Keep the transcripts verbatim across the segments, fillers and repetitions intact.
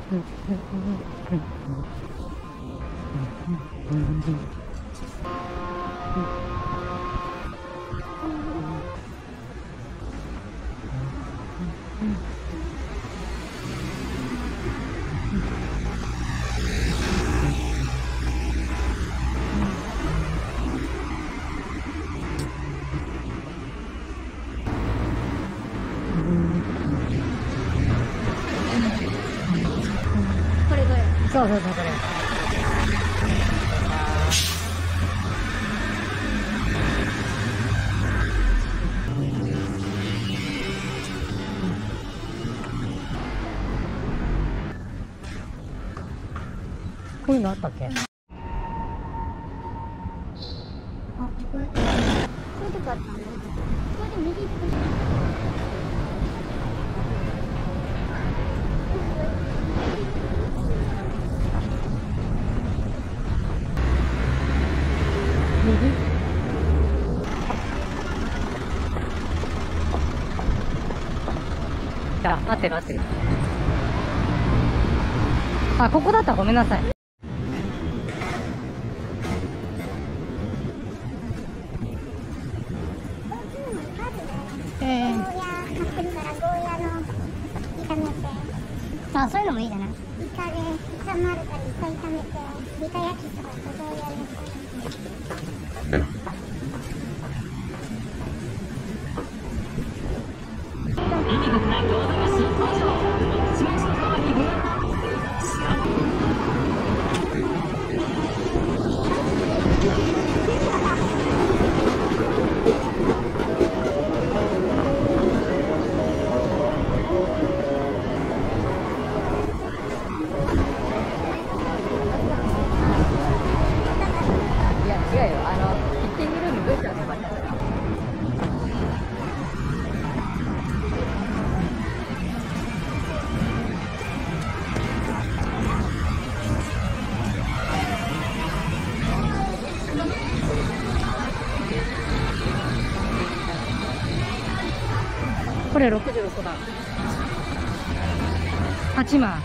そうそうそう、これ。こういうのあったっけ？あ、これ。これとかあったんだ。これで右行く。あ、合ってる合ってる。あ、ここだった、ごめんなさい。ええー。あ、そういうのもいいじゃない。イカで、イカ丸かイカ炒めて、イカ焼きとかゴーヤーこれろくじゅうろくばん。はちまん。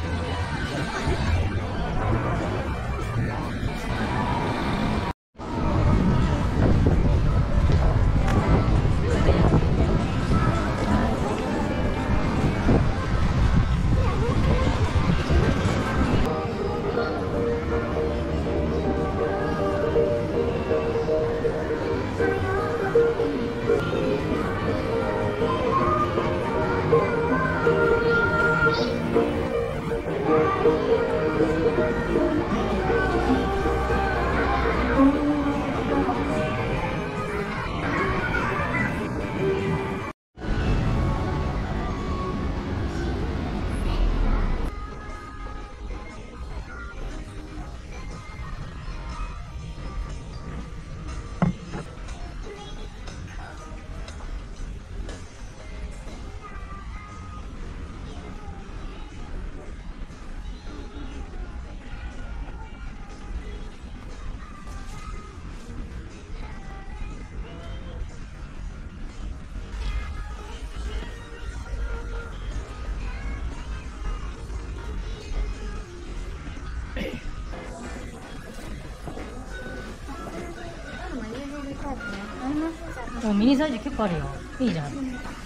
ミニサイズ結構あるよ。いいじゃん。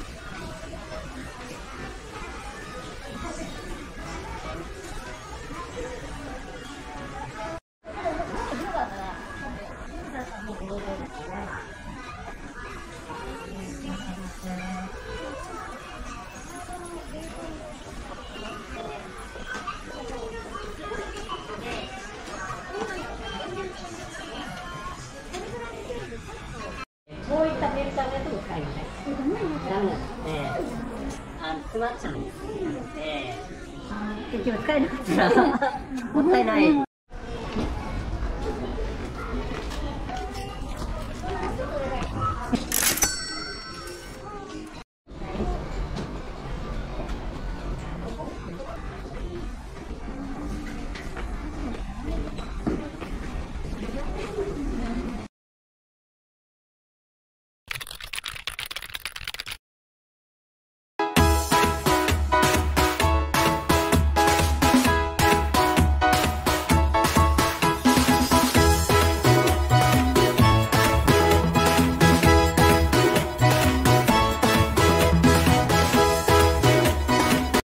こういったフィルターのやつも使いません。ダメなんで、あの詰まっちゃうんです。で、結局使えなかったらもったいない。